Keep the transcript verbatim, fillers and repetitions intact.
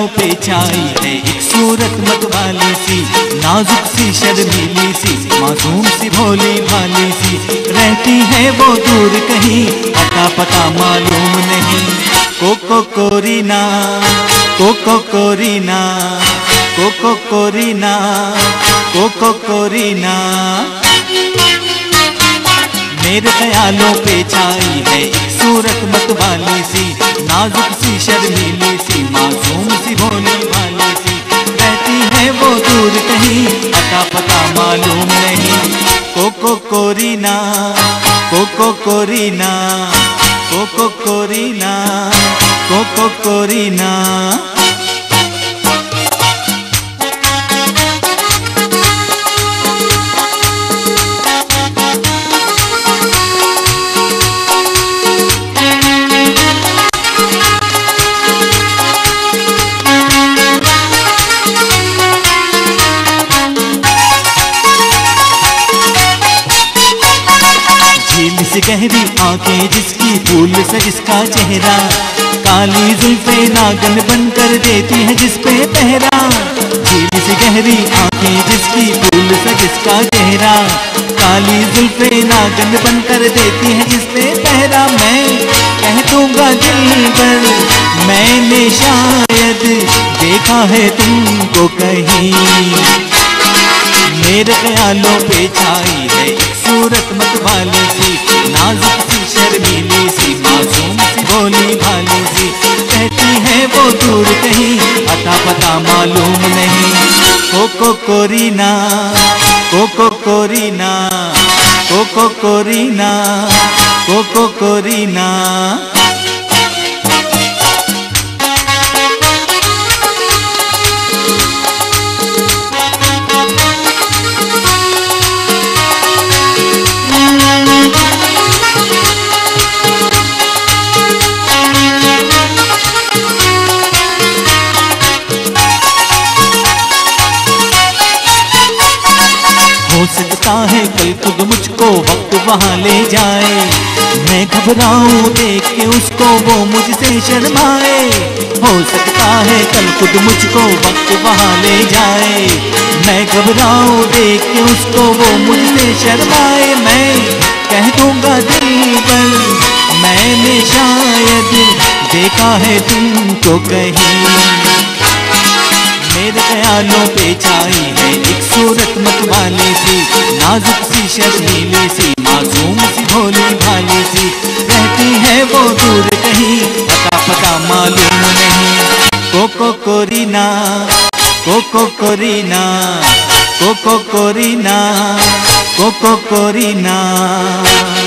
पे छाई है एक सूरत मतवाली सी, नाजुक सी शर्मीली सी, मासूम सी भोली भाली सी। रहती है वो दूर कहीं, अता पता मालूम नहीं। कोको कोरीना, कोको कोरीना, कोको कोरीना, कोको कोरीना। मेरे ख्यालों पे छाई है एक सूरत मतवाली सी, नाजुक सी शर्मीली सी, मासूम सी भोली भाली सी। रहती है वो दूर कहीं, अता पता मालूम नहीं। कोको कोरीना, कोको कोरीना, कोको कोरीना, कोको कोरीना। से गहरी आंखें जिसकी, फूल से जिसका चेहरा, काली जुल्फे नागन बनकर देती है जिस पे पहरा। झील से गहरी आंखें जिसकी, फूल से जिसका चेहरा, काली जुल्फे नागन बनकर देती है जिस पे पहरा। मैं कह दूंगा दिल पर, मैंने शायद देखा है तुमको कहीं। मेरे ख्यालों पे छाई है एक सूरत मतवाली सी, नाजुक सी शर्मीली सी, मासूम सी भोली भाली सी। कहती है वो दूर कहीं, अता पता मालूम नहीं। कोको कोरीना, कोको कोरीना, कोको कोरीना, कोको कोरीना। हो सकता है कल खुद मुझको वक्त वहाँ ले जाए, मैं घबराऊं देख के उसको वो मुझसे शर्माए। हो सकता है कल खुद मुझको वक्त वहाँ ले जाए, मैं घबराऊं देख के उसको वो मुझसे शर्माए। मैं कह दूंगा दिल पर, मैंने शायद देखा है तुमको कहीं। मेरे ख्यालों पे छाई है एक सूरत मतवाली सी, नाजुक सी शर्मीली सी, मासूम सी भोली भाली सी। रहती है वो दूर कहीं, पता पता मालूम नहीं। कोको कोरीना, कोको कोरीना, कोको कोरीना, कोको कोरीना।